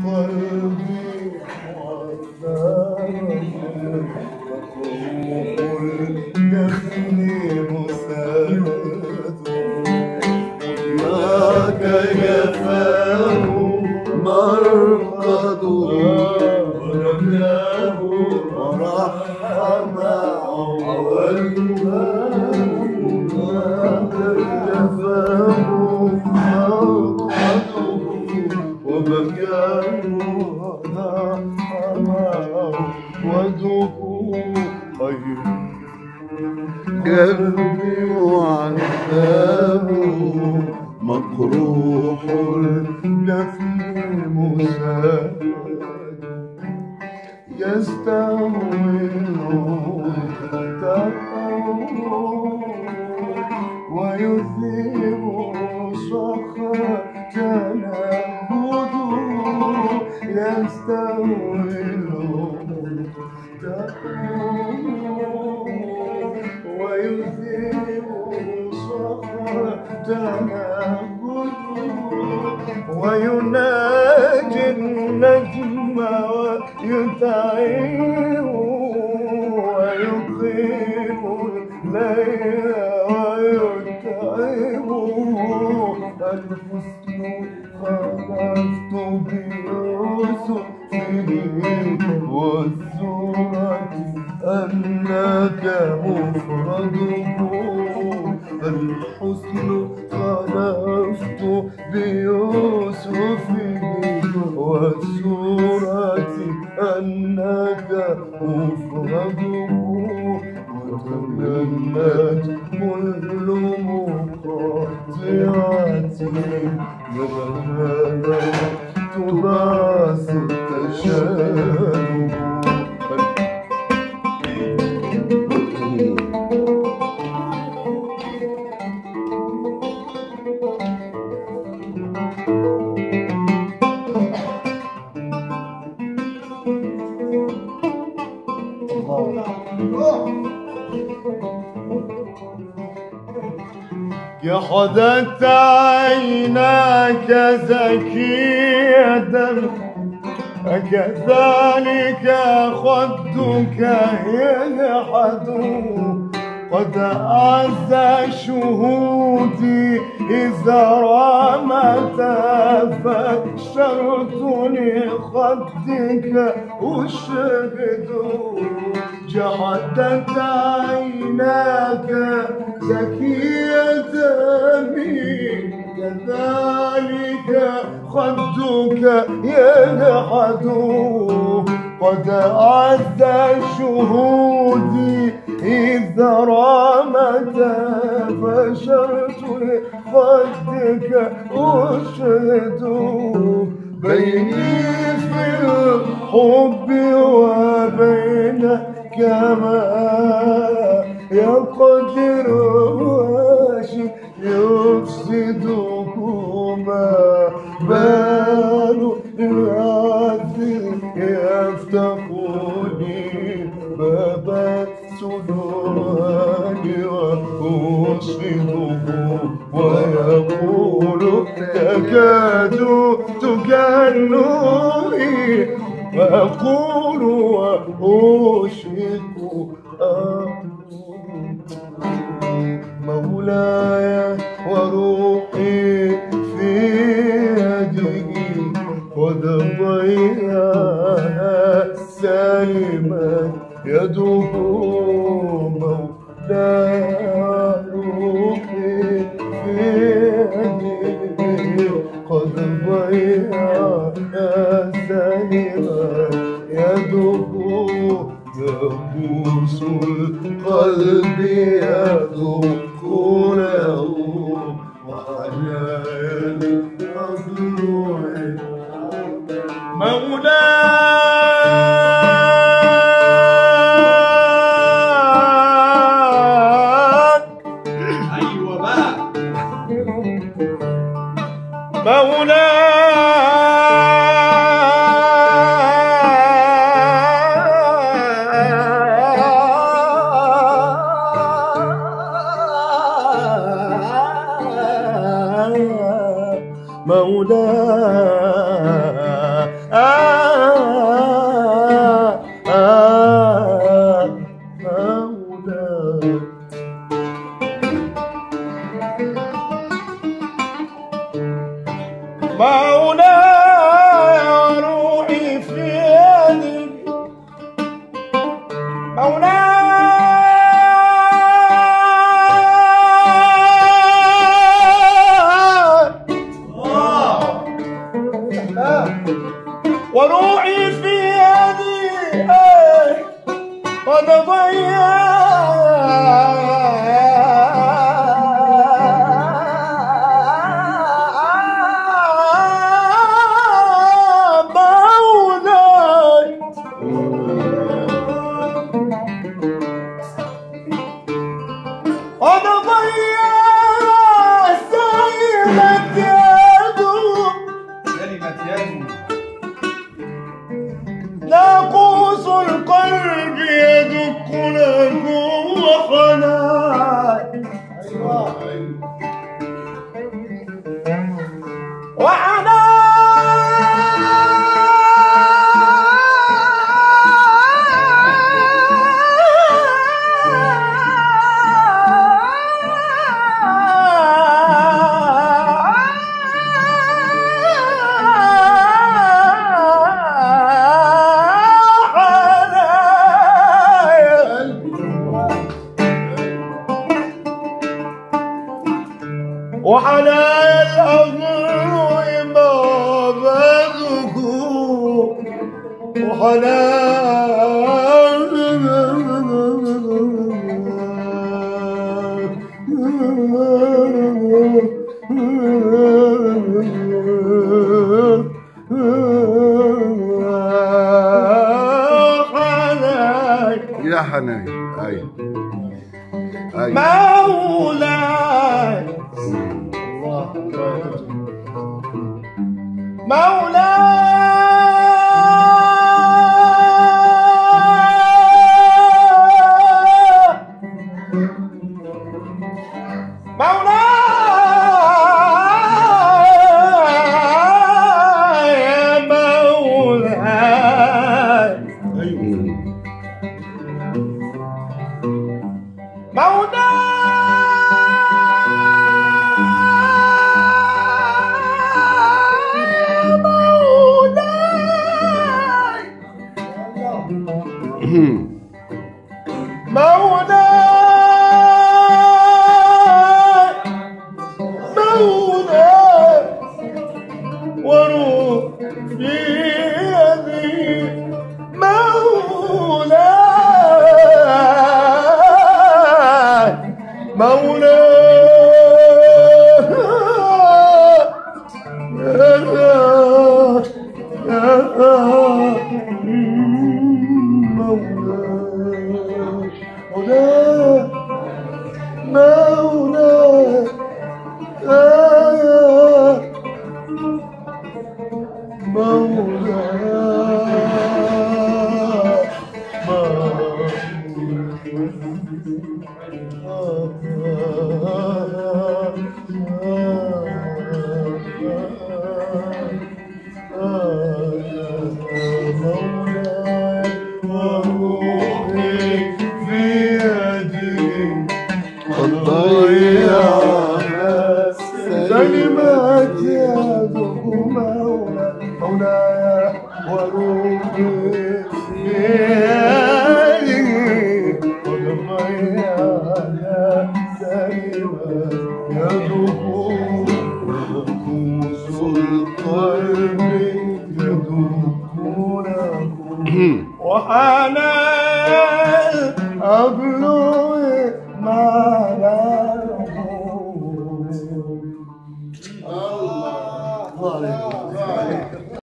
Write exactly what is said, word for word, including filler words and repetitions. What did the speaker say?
قلبي معذب مكروه الدفن مساد هناك جفاه مرقد ورجاه ورحم عوالها هناك جفاه مرقد وبكاه ورحم ودخول قلبي وعذابه مقروح الدفن مساد يستهون تقوم ويثيب صخرة تنهد يستهون تقوم ويثيب صخرة تنهد ويناجي النجم ويتعيه ويقيم الليل ويتعبه الحسن خلفت بيوسفه والسورة أنك مفرده الحسن خلفت بيوسفه والسورة أنك مفرده وتمنت كل مقاطعة وبهذا تباس التشابه جحدت عيناك زكية أكذلك خدك يجحد قد أعز شهودي إذا رمت فشرت لخدك أشهد جحدت عيناك زكية كذلك خدك يجحد قد أعز شهودي إذا رمت فشرت لخدك أشهد بيني في الحب وبينك ما يقدر واشي يفسدكما بال العذل يفتحني باب السلوان وأوصله ويقول تكاد تجنني وأقول وأشهد مولاي وروحي في يده قد ضيعها سالما يده مولاي وروحي في يده قد ضيعها سالما يده يبوس القلب يدخله وحنان الأضلوع مولاك أيوة بقى مولاك مولاي مولاي روحي في يدك مولاي وروحي في يدي قد ضيع ناقوس القلب يدق له وخناي وعناي وحنايا الأمر ما بذكر وحنايا يا حناي اي اي مولاي مولاي مولاي يا مولاي مولاي مولاي مولاي وروح في يدي مولاي مولاي كلمات يدك مولاي وروحي بيدك قد ضيعنا كلمات يدك نفوس القلب يدك وحنان أبلغ